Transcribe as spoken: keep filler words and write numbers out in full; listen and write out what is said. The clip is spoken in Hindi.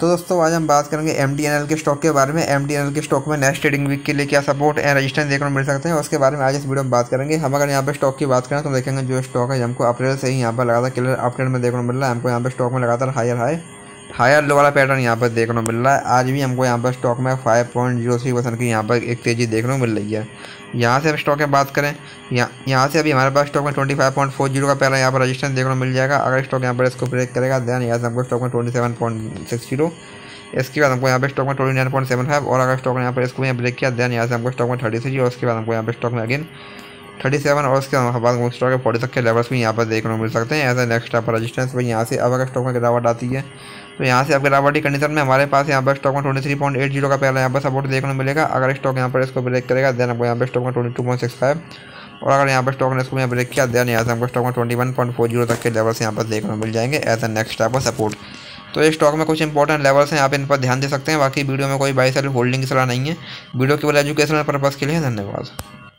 तो दोस्तों आज हम बात करेंगे एम टी एन एल के स्टॉक के बारे में। एम टी एन एल के स्टॉक में नेक्स्ट ट्रेडिंग वीक के लिए क्या सपोर्ट एंड रेजिस्टेंस देखने को मिल सकते हैं, उसके बारे में आज इस वीडियो में बात करेंगे। हम अगर यहाँ पे स्टॉक की बात करें तो देखेंगे जो स्टॉक है हमको अप्रैल से ही यहाँ पर लगातार क्लियर अपट्रेंड में देखने को मिल रहा है। हमको यहाँ पे स्टॉक में लगातार हायर हाई हायर लो वाला पैटर्न यहाँ पर देखने को मिल रहा है। आज भी हमको यहाँ पर स्टॉक में five point zero three percent की यहाँ पर एक तेज़ी देखने को मिल रही है। यहाँ से अब स्टॉक में बात करें, यहाँ यहाँ से अभी हमारे पास स्टॉक में twenty five point four zero का पहला यहाँ पर रजिस्टेंस देखने को मिल जाएगा। अगर स्टॉक यहाँ पर इसको ब्रेक करेगा देन यहाँ से हमको स्टॉक में twenty seven point six zero, इसके बाद हमको यहाँ पे स्टॉक में twenty nine point seven five, और अगर स्टॉक ने यहाँ पर इसको यहाँ ब्रेक किया देन यहाँ से हमको स्टॉक में थर्टी थ्री, और उसके बाद हमको यहाँ पे स्टॉक में अगेन थर्टी सेवन, और उसके बाद हमको स्टॉक के फोर्टी तक के लेवल्स भी यहाँ पर देखने को मिल सकते हैं। ऐसा नेक्स्ट यहाँ पर रजिस्टेंस भाई यहाँ से अब अगर स्टॉक में गिरावट आती है तो यहाँ से अब गिरावट की कंडीशन में हमारे पास यहाँ पर स्टॉक में twenty three point eight zero का पहला यहाँ पर सपोर्ट देखने को मिलेगा। अगर स्टॉक यहाँ पर इसको ब्रेक करेगा देन हमको यहाँ पर स्टॉक में twenty two point six five, और अगर यहाँ पर स्टॉक ने इसको यहाँ ब्रेक किया देन यहाँ से हमको स्टॉक में twenty one point four zero तक के लेवल्स यहाँ पर देखने को मिल जाएंगे as a next type of support. तो ये स्टॉक में कुछ इंपॉर्टेंट लेवल्स हैं, आप इन पर ध्यान दे सकते हैं। बाकी वीडियो में कोई बाई सेल होल्डिंग की सलाह नहीं है, वीडियो केवल एजुकेशनल पर्पज़ के लिए। धन्यवाद।